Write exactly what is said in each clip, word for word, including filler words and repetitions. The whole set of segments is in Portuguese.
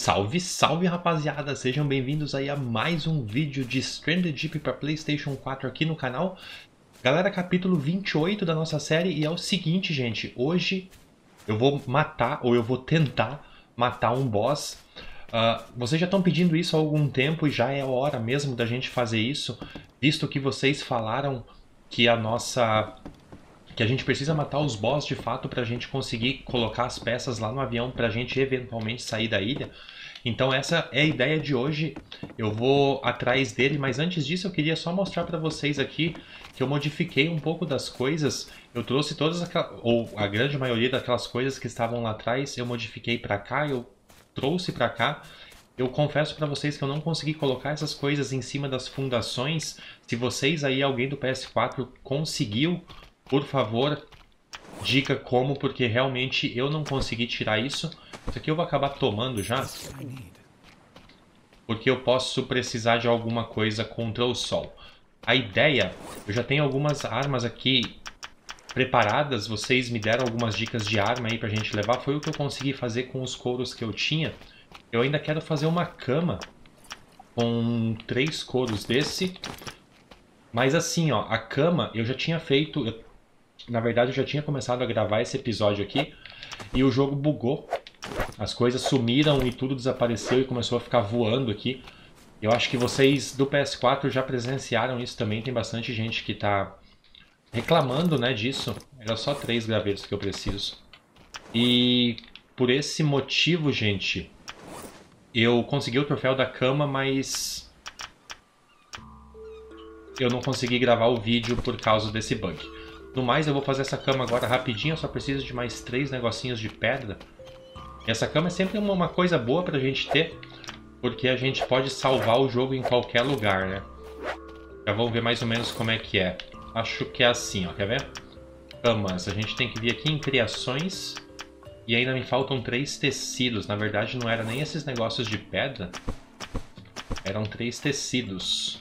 Salve, salve rapaziada, sejam bem-vindos aí a mais um vídeo de Stranded Deep para PlayStation quatro aqui no canal. Galera, capítulo vinte e oito da nossa série e é o seguinte, gente, hoje eu vou matar, ou eu vou tentar matar um boss. Uh, vocês já estão pedindo isso há algum tempo e já é hora mesmo da gente fazer isso, visto que vocês falaram que a nossa... que a gente precisa matar os boss de fato para a gente conseguir colocar as peças lá no avião para a gente eventualmente sair da ilha. Então essa é a ideia de hoje, eu vou atrás dele, mas antes disso eu queria só mostrar para vocês aqui que eu modifiquei um pouco das coisas. Eu trouxe todas aquelas, ou a grande maioria daquelas coisas que estavam lá atrás, eu modifiquei para cá, eu trouxe para cá. Eu confesso para vocês que eu não consegui colocar essas coisas em cima das fundações. Se vocês aí, alguém do P S quatro conseguiu, por favor, dica como, porque realmente eu não consegui tirar isso. Isso aqui eu vou acabar tomando já, porque eu posso precisar de alguma coisa contra o sol. A ideia, eu já tenho algumas armas aqui preparadas, vocês me deram algumas dicas de arma aí pra gente levar. Foi o que eu consegui fazer com os couros que eu tinha. Eu ainda quero fazer uma cama com três couros desse. Mas assim, ó, a cama eu já tinha feito... Eu, na verdade, eu já tinha começado a gravar esse episódio aqui e o jogo bugou. As coisas sumiram e tudo desapareceu e começou a ficar voando aqui. Eu acho que vocês do P S quatro já presenciaram isso também. Tem bastante gente que tá reclamando, né, disso. Era só três gravetos que eu preciso. E por esse motivo, gente, eu consegui o troféu da cama, mas eu não consegui gravar o vídeo por causa desse bug. No mais, eu vou fazer essa cama agora rapidinho, eu só preciso de mais três negocinhos de pedra. E essa cama é sempre uma coisa boa pra gente ter, porque a gente pode salvar o jogo em qualquer lugar, né? Já vamos ver mais ou menos como é que é. Acho que é assim, ó, quer ver? Camas, a gente tem que vir aqui em criações, e ainda me faltam três tecidos. Na verdade, não era nem esses negócios de pedra, eram três tecidos.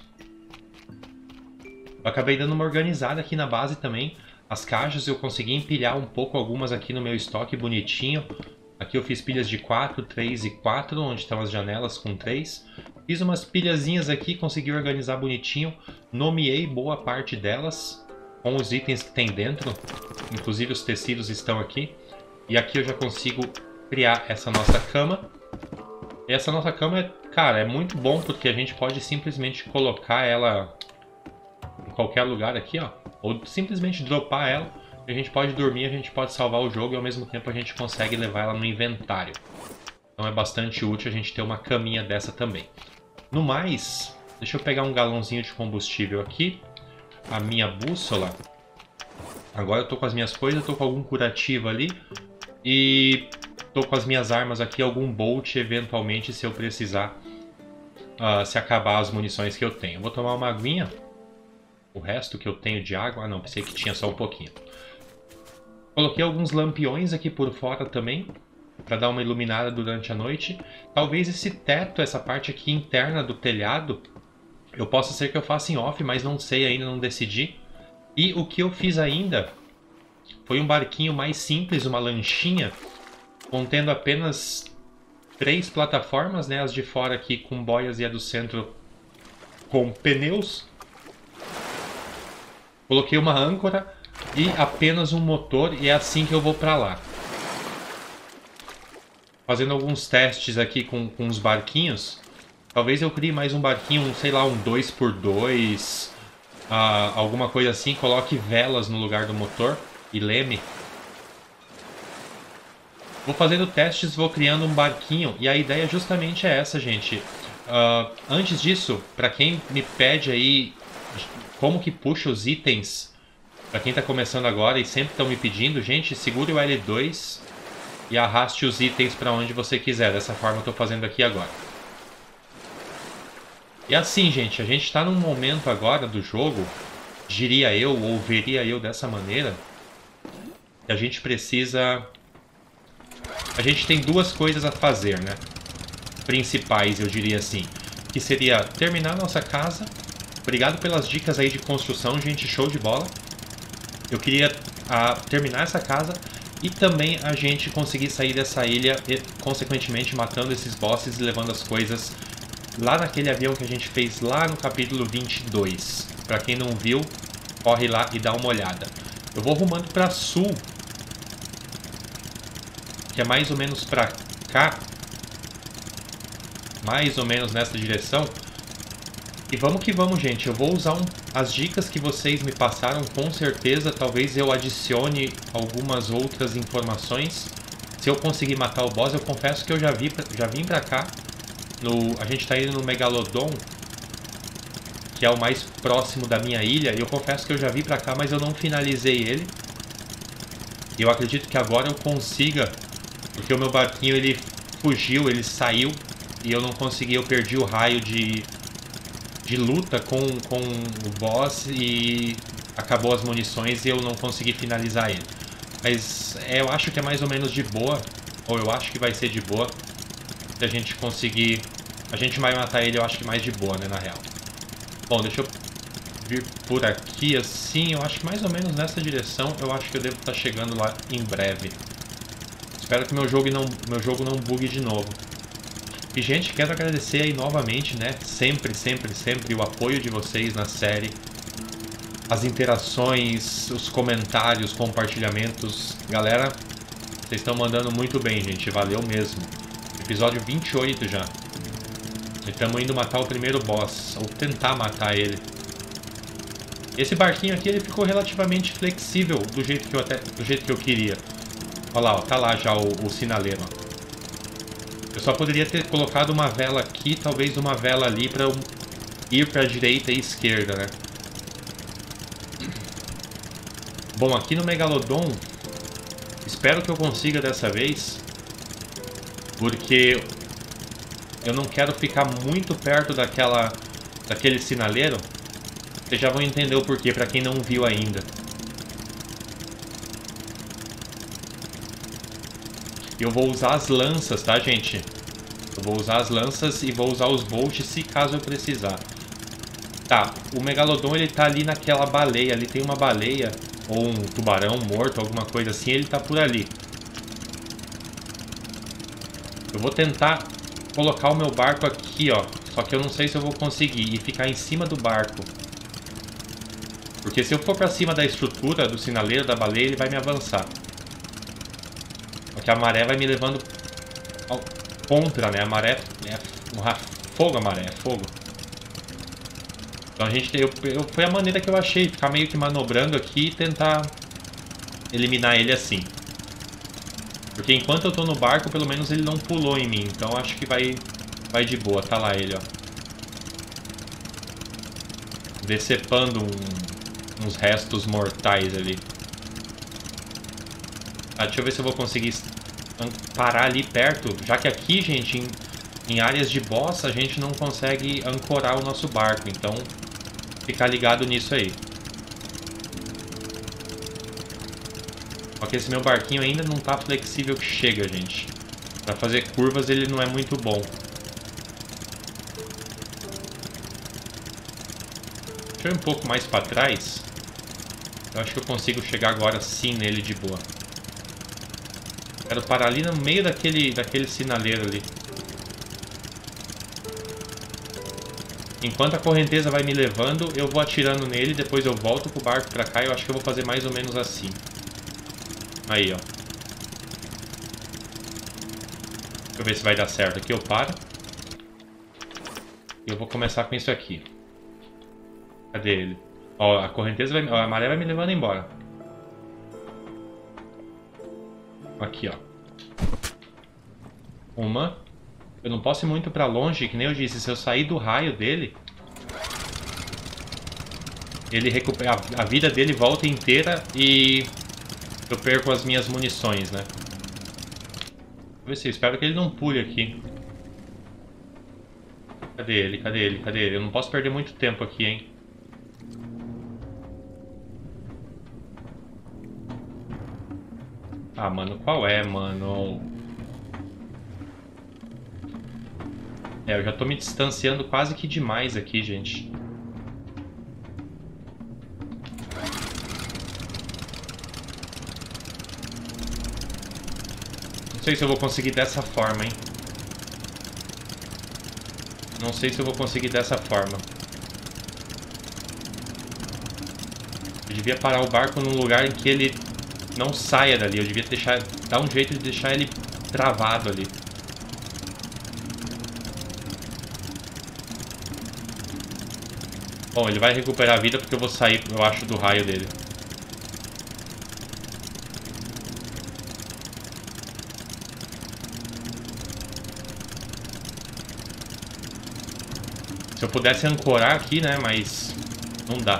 Eu acabei dando uma organizada aqui na base também. As caixas eu consegui empilhar um pouco algumas aqui no meu estoque bonitinho. Aqui eu fiz pilhas de quatro, três e quatro, onde estão as janelas com três. Fiz umas pilhazinhas aqui, consegui organizar bonitinho. Nomeei boa parte delas com os itens que tem dentro. Inclusive os tecidos estão aqui. E aqui eu já consigo criar essa nossa cama. E essa nossa cama, é, cara, é muito bom porque a gente pode simplesmente colocar ela em qualquer lugar aqui, ó, ou simplesmente dropar ela, e a gente pode dormir, a gente pode salvar o jogo e ao mesmo tempo a gente consegue levar ela no inventário. Então é bastante útil a gente ter uma caminha dessa também. No mais, deixa eu pegar um galãozinho de combustível aqui, a minha bússola. Agora eu tô com as minhas coisas, eu tô com algum curativo ali e tô com as minhas armas aqui, algum bolt eventualmente se eu precisar, uh, se acabar as munições que eu tenho. Vou tomar uma aguinha. O resto que eu tenho de água... Ah, não, pensei que tinha só um pouquinho. Coloquei alguns lampiões aqui por fora também, para dar uma iluminada durante a noite. Talvez esse teto, essa parte aqui interna do telhado, eu possa ser que eu faça em off, mas não sei ainda, não decidi. E o que eu fiz ainda foi um barquinho mais simples, uma lanchinha, contendo apenas três plataformas, né? As de fora aqui com boias e a do centro com pneus. Coloquei uma âncora e apenas um motor e é assim que eu vou para lá. Fazendo alguns testes aqui com, com os barquinhos. Talvez eu crie mais um barquinho, um, sei lá, um dois por dois, uh, alguma coisa assim. Coloque velas no lugar do motor e leme. Vou fazendo testes, vou criando um barquinho e a ideia justamente é essa, gente. Uh, antes disso, para quem me pede aí como que puxa os itens, para quem está começando agora e sempre estão me pedindo, gente, segure o L dois e arraste os itens para onde você quiser. Dessa forma eu estou fazendo aqui agora. E assim, gente, a gente está num momento agora do jogo, diria eu, ou veria eu dessa maneira, que a gente precisa... A gente tem duas coisas a fazer, né? Principais, eu diria assim, que seria terminar nossa casa. Obrigado pelas dicas aí de construção, gente, show de bola. Eu queria a, terminar essa casa E também a gente conseguir sair dessa ilha e, consequentemente, matando esses bosses e levando as coisas lá naquele avião que a gente fez lá no capítulo vinte e dois. Pra quem não viu, corre lá e dá uma olhada. Eu vou rumando pra sul, que é mais ou menos pra cá. Mais ou menos nessa direção. E vamos que vamos, gente. Eu vou usar um, as dicas que vocês me passaram, com certeza. Talvez eu adicione algumas outras informações. Se eu conseguir matar o boss, eu confesso que eu já, vi, já vim pra cá. No, a gente tá indo no Megalodon, que é o mais próximo da minha ilha. E eu confesso que eu já vim pra cá, mas eu não finalizei ele. E eu acredito que agora eu consiga, porque o meu barquinho ele fugiu, ele saiu. E eu não consegui, eu perdi o raio de... de luta com, com o boss e acabou as munições e eu não consegui finalizar ele. Mas é, eu acho que é mais ou menos de boa, ou eu acho que vai ser de boa, se a gente conseguir... A gente vai matar ele, eu acho que mais de boa, né, na real. Bom, deixa eu vir por aqui assim, eu acho que mais ou menos nessa direção, eu acho que eu devo estar chegando lá em breve. Espero que meu jogo não, meu jogo não bugue de novo. E, gente, quero agradecer aí novamente, né? Sempre, sempre, sempre o apoio de vocês na série. As interações, os comentários, compartilhamentos. Galera, vocês estão mandando muito bem, gente. Valeu mesmo. Episódio vinte e oito já. E estamos indo matar o primeiro boss. Ou tentar matar ele. Esse barquinho aqui, ele ficou relativamente flexível do jeito que eu, até, do jeito que eu queria. Olha lá, ó, tá lá já o, o sinaleiro, ó. Eu só poderia ter colocado uma vela aqui, talvez uma vela ali para eu ir para a direita e esquerda, né? Bom, aqui no Megalodon, espero que eu consiga dessa vez, porque eu não quero ficar muito perto daquela, daquele sinaleiro. Vocês já vão entender o porquê, para quem não viu ainda. Eu vou usar as lanças, tá, gente? Eu vou usar as lanças e vou usar os bolts se caso eu precisar. Tá, o Megalodon ele tá ali naquela baleia. Ali tem uma baleia ou um tubarão morto, alguma coisa assim. Ele tá por ali. Eu vou tentar colocar o meu barco aqui, ó. Só que eu não sei se eu vou conseguir. E ficar em cima do barco. Porque se eu for pra cima da estrutura do sinaleiro da baleia, ele vai me avançar. Porque a maré vai me levando ao contra, né? A maré é fogo, a maré é fogo. Então a gente eu, eu, foi a maneira que eu achei, ficar meio que manobrando aqui e tentar eliminar ele assim. Porque enquanto eu tô no barco, pelo menos ele não pulou em mim. Então acho que vai, vai de boa. Tá lá ele, ó. Decepando um, uns restos mortais ali. Ah, deixa eu ver se eu vou conseguir parar ali perto, já que aqui, gente, em, em áreas de boss, a gente não consegue ancorar o nosso barco, então ficar ligado nisso aí. Só que esse meu barquinho ainda não tá flexível que chega, gente. Pra fazer curvas ele não é muito bom. Deixa eu ir um pouco mais pra trás. Eu acho que eu consigo chegar agora sim nele de boa. Quero parar ali no meio daquele, daquele sinaleiro ali. Enquanto a correnteza vai me levando, eu vou atirando nele, depois eu volto com o barco pra cá e eu acho que eu vou fazer mais ou menos assim. Aí, ó. Deixa eu ver se vai dar certo. Aqui eu paro. E eu vou começar com isso aqui. Cadê ele? Ó, a correnteza vai... Ó, a maré vai me levando embora. Aqui, ó. Uma. Eu não posso ir muito pra longe, que nem eu disse. Se eu sair do raio dele... Ele recupera... A vida dele volta inteira e... Eu perco as minhas munições, né? Deixa eu ver se eu espero que ele não pule aqui. Cadê ele? Cadê ele? Cadê ele? Eu não posso perder muito tempo aqui, hein? Ah, mano, qual é, mano? É, eu já tô me distanciando quase que demais aqui, gente. Não sei se eu vou conseguir dessa forma, hein? Não sei se eu vou conseguir dessa forma. Eu devia parar o barco num lugar em que ele não saia dali. Eu devia deixar, dar um jeito de deixar ele travado ali. Bom, ele vai recuperar a vida porque eu vou sair, eu acho, do raio dele. Se eu pudesse ancorar aqui, né? Mas não dá.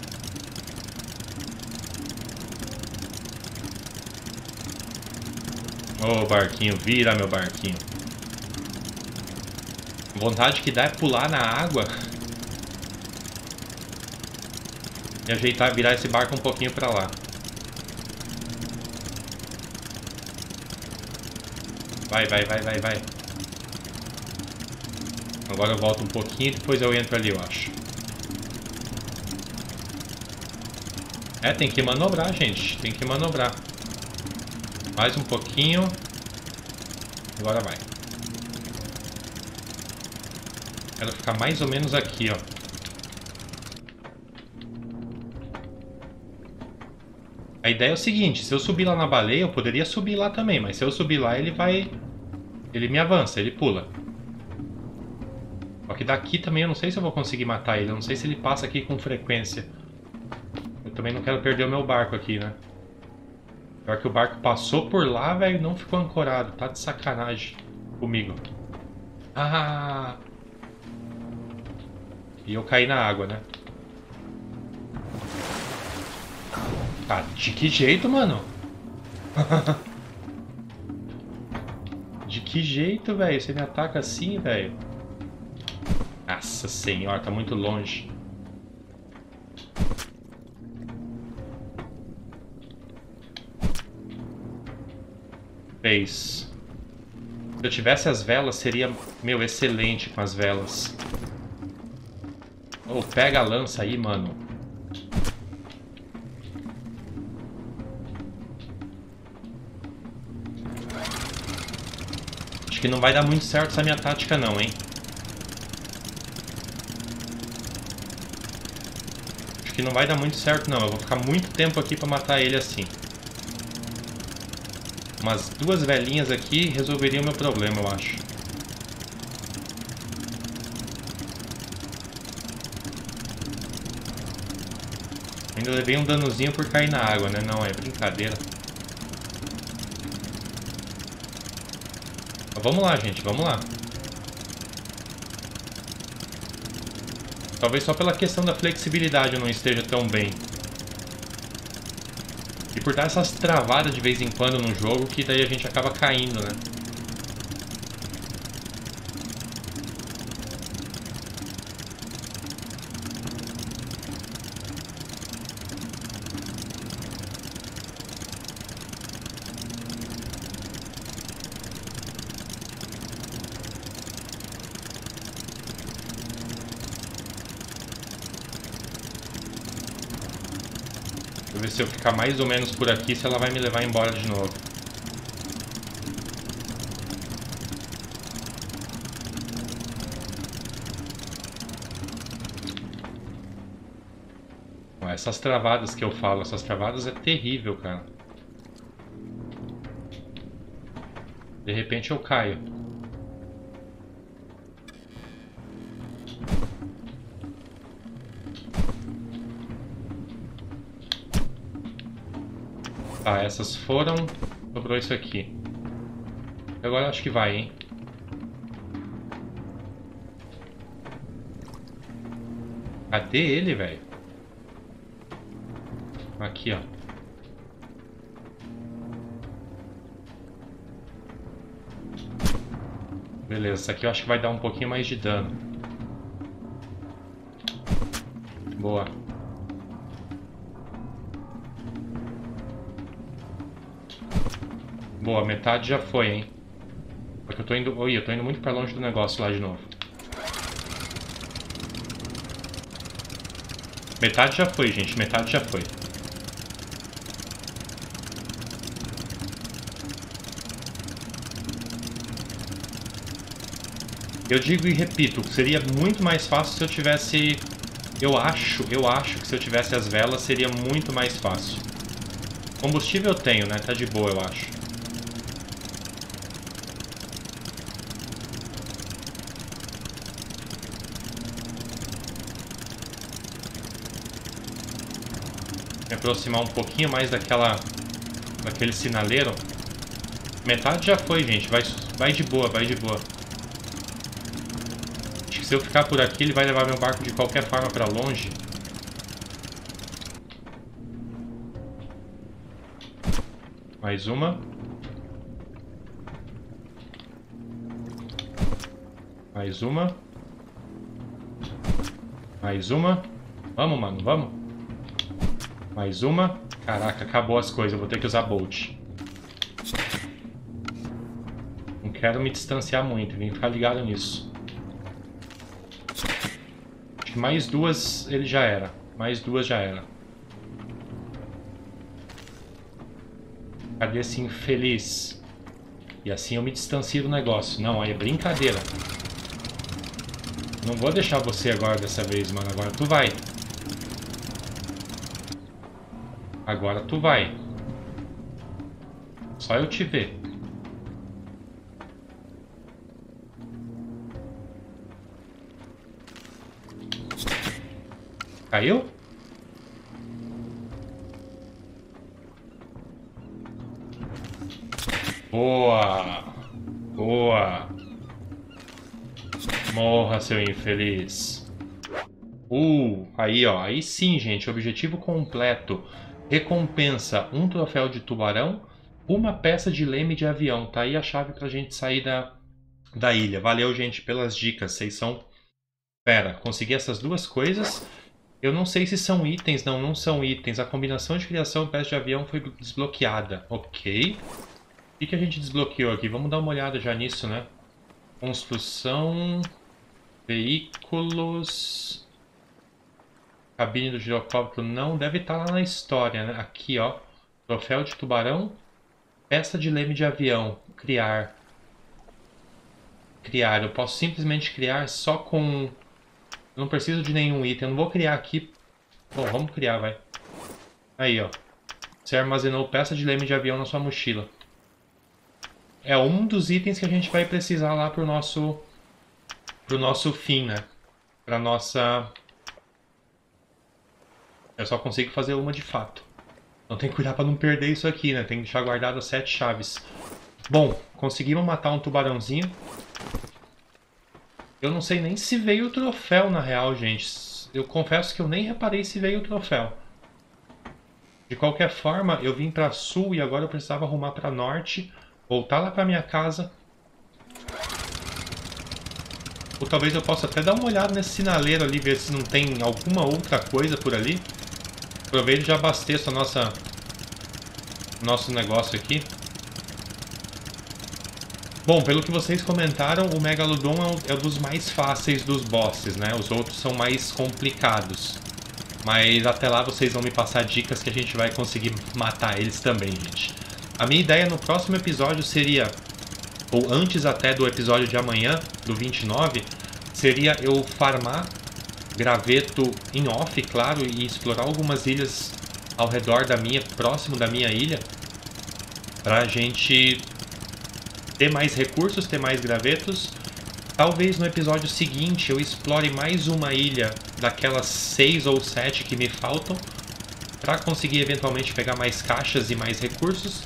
Ô, barquinho, vira meu barquinho. A vontade que dá é pular na água e ajeitar, virar esse barco um pouquinho pra lá. Vai, vai, vai, vai, vai. Agora eu volto um pouquinho e depois eu entro ali, eu acho. É, tem que manobrar, gente. Tem que manobrar. Mais um pouquinho. Agora vai. Quero ficar mais ou menos aqui, ó. A ideia é o seguinte, se eu subir lá na baleia, eu poderia subir lá também, mas se eu subir lá, ele vai... Ele me avança, ele pula. Só que daqui também eu não sei se eu vou conseguir matar ele, eu não sei se ele passa aqui com frequência. Eu também não quero perder o meu barco aqui, né? Pior que o barco passou por lá, velho, não ficou ancorado. Tá de sacanagem comigo. Ah! E eu caí na água, né? Ah, de que jeito, mano? De que jeito, velho? Você me ataca assim, velho? Nossa senhora, tá muito longe. Fez. Se eu tivesse as velas, seria, meu, excelente com as velas. Oh, pega a lança aí, mano. Acho que não vai dar muito certo essa minha tática não, hein? Acho que não vai dar muito certo não. Eu vou ficar muito tempo aqui pra matar ele assim. Umas duas velhinhas aqui resolveriam o meu problema, eu acho. Ainda levei um danozinho por cair na água, né? Não, é brincadeira. Mas vamos lá, gente, vamos lá. Talvez só pela questão da flexibilidade eu não esteja tão bem. E por dar essas travadas de vez em quando no jogo, que daí a gente acaba caindo, né? Vou ver se eu ficar mais ou menos por aqui, se ela vai me levar embora de novo. Essas travadas que eu falo, essas travadas é terrível, cara. De repente eu caio. Tá, essas foram. Sobrou isso aqui. Agora acho que vai, hein? Cadê ele, velho? Aqui, ó. Beleza, essa aqui eu acho que vai dar um pouquinho mais de dano. Boa. Boa, metade já foi, hein? Porque eu tô indo... Oi, eu tô indo muito pra longe do negócio lá de novo. Metade já foi, gente. Metade já foi. Eu digo e repito, seria muito mais fácil se eu tivesse... Eu acho, eu acho que se eu tivesse as velas seria muito mais fácil. Combustível eu tenho, né? Tá de boa, eu acho. Me aproximar um pouquinho mais daquela... daquele sinaleiro. Metade já foi, gente. Vai, vai de boa, vai de boa. Acho que se eu ficar por aqui, ele vai levar meu barco de qualquer forma pra longe. Mais uma. Mais uma. Mais uma. Vamos, mano, vamos. Mais uma. Caraca, acabou as coisas. Eu vou ter que usar Bolt. Não quero me distanciar muito. Tem que ficar ligado nisso. Acho que mais duas ele já era. Mais duas já era. Cadê esse infeliz? E assim eu me distancio do negócio. Não, aí é brincadeira. Não vou deixar você agora dessa vez, mano. Agora tu vai. Agora tu vai. Só eu te ver. Caiu? Boa! Boa! Morra, seu infeliz. Uh, aí ó, aí sim, gente, objetivo completo. Recompensa, um troféu de tubarão, uma peça de leme de avião. Tá aí a chave pra gente sair da, da ilha. Valeu, gente, pelas dicas. Vocês são... Pera, consegui essas duas coisas. Eu não sei se são itens. Não, não são itens. A combinação de criação e peça de avião foi desbloqueada. Ok. O que a gente desbloqueou aqui? Vamos dar uma olhada já nisso, né? Construção... Veículos... Cabine do girocóptero não deve estar lá na história, né? Aqui, ó. Troféu de tubarão. Peça de leme de avião. Criar. Criar. Eu posso simplesmente criar só com... Eu não preciso de nenhum item. Eu não vou criar aqui. Bom, vamos criar, vai. Aí, ó. Você armazenou peça de leme de avião na sua mochila. É um dos itens que a gente vai precisar lá pro nosso... Pro nosso fim, né? Pra nossa... Eu só consigo fazer uma de fato. Então tem que cuidar pra não perder isso aqui, né? Tem que deixar guardado as sete chaves. Bom, conseguimos matar um tubarãozinho. Eu não sei nem se veio o troféu, na real, gente. Eu confesso que eu nem reparei se veio o troféu. De qualquer forma, eu vim pra sul e agora eu precisava arrumar pra norte. Voltar lá pra minha casa. Ou talvez eu possa até dar uma olhada nesse sinaleiro ali, ver se não tem alguma outra coisa por ali. Aproveito e já abasteço a nossa... Nosso negócio aqui. Bom, pelo que vocês comentaram, o Megalodon é um dos mais fáceis dos bosses, né? Os outros são mais complicados. Mas até lá vocês vão me passar dicas que a gente vai conseguir matar eles também, gente. A minha ideia no próximo episódio seria... Ou antes até do episódio de amanhã, do vinte e nove, seria eu farmar graveto em off, claro, e explorar algumas ilhas ao redor da minha, próximo da minha ilha, pra gente ter mais recursos, ter mais gravetos. Talvez no episódio seguinte eu explore mais uma ilha daquelas seis ou sete que me faltam, pra conseguir eventualmente pegar mais caixas e mais recursos.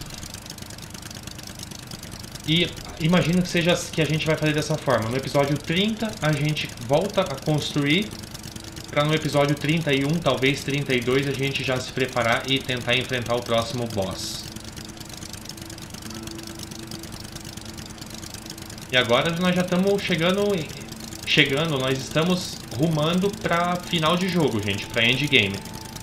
E imagino que seja que a gente vai fazer dessa forma. No episódio trinta a gente volta a construir, para no episódio trinta e um, talvez trinta e dois, a gente já se preparar e tentar enfrentar o próximo boss. E agora nós já estamos chegando, chegando, nós estamos rumando para final de jogo, gente, para endgame.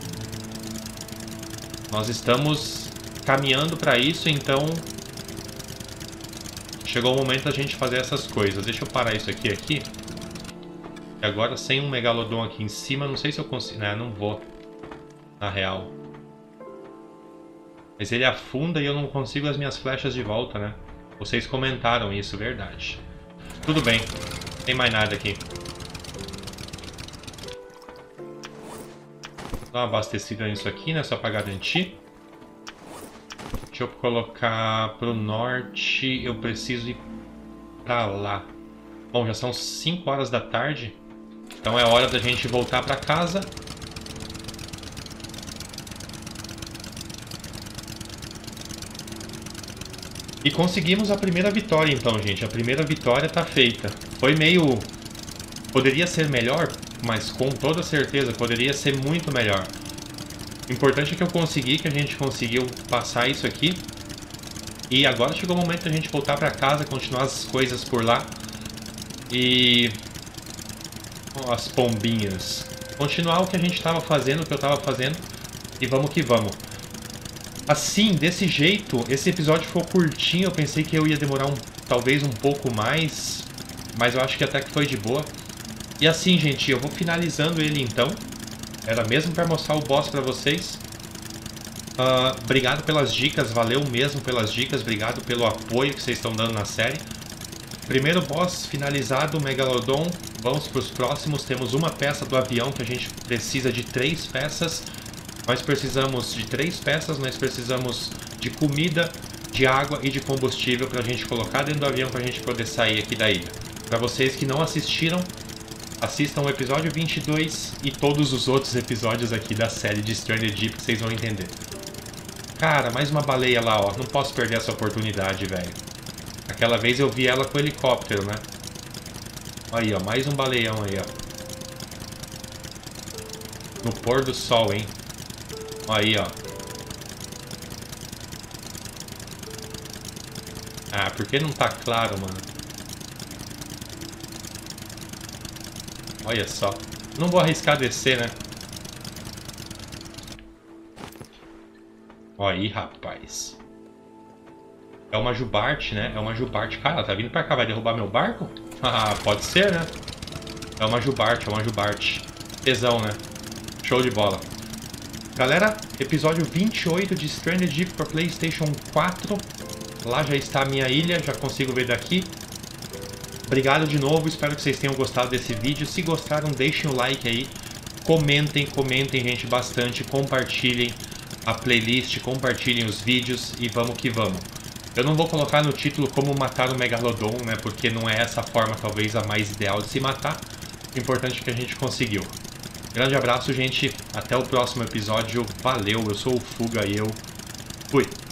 Nós estamos caminhando para isso, então... Chegou o momento da gente fazer essas coisas. Deixa eu parar isso aqui aqui. E agora sem um Megalodon aqui em cima, não sei se eu consigo... Né, não vou. Na real. Mas ele afunda e eu não consigo as minhas flechas de volta, né? Vocês comentaram isso, verdade. Tudo bem. Tem mais nada aqui. Vou dar uma abastecida nisso aqui, né? Só pra garantir. Deixa eu colocar pro norte. Eu preciso ir pra lá. Bom, já são cinco horas da tarde. Então é hora da gente voltar pra casa. E conseguimos a primeira vitória então, gente. A primeira vitória tá feita. Foi meio... Poderia ser melhor, mas com toda certeza poderia ser muito melhor. O importante é que eu consegui, que a gente conseguiu passar isso aqui. E agora chegou o momento da gente voltar pra casa, continuar as coisas por lá. E... Oh, as pombinhas. Continuar o que a gente estava fazendo, o que eu estava fazendo. E vamos que vamos. Assim, desse jeito, esse episódio ficou curtinho. Eu pensei que eu ia demorar um, talvez um pouco mais. Mas eu acho que até que foi de boa. E assim, gente, eu vou finalizando ele então. Era mesmo para mostrar o boss para vocês. Uh, obrigado pelas dicas, valeu mesmo pelas dicas. Obrigado pelo apoio que vocês estão dando na série. Primeiro boss finalizado, Megalodon. Vamos para os próximos. Temos uma peça do avião que a gente precisa de três peças. Nós precisamos de três peças, nós precisamos de comida, de água e de combustível para a gente colocar dentro do avião para a gente poder sair aqui da ilha. Para vocês que não assistiram, assistam o episódio vinte e dois e todos os outros episódios aqui da série de Stranded Deep que vocês vão entender. Cara, mais uma baleia lá, ó. Não posso perder essa oportunidade, velho. Aquela vez eu vi ela com o helicóptero, né? Aí, ó, mais um baleião aí, ó. No pôr do sol, hein? Aí, ó. Ah, por que não tá claro, mano? Olha só. Não vou arriscar descer, né? Olha aí, rapaz. É uma jubarte, né? É uma jubarte. Cara, ela tá vindo pra cá. Vai derrubar meu barco? Ah, pode ser, né? É uma jubarte, é uma jubarte. Tesão, né? Show de bola. Galera, episódio vinte e oito de Stranded Deep para PlayStation quatro. Lá já está a minha ilha, já consigo ver daqui. Obrigado de novo, espero que vocês tenham gostado desse vídeo. Se gostaram, deixem o like aí. Comentem, comentem, gente, bastante. Compartilhem a playlist, compartilhem os vídeos e vamos que vamos. Eu não vou colocar no título como matar o Megalodon, né? Porque não é essa forma, talvez, a mais ideal de se matar. O importante é que a gente conseguiu. Grande abraço, gente. Até o próximo episódio. Valeu, eu sou o Fuga e eu fui.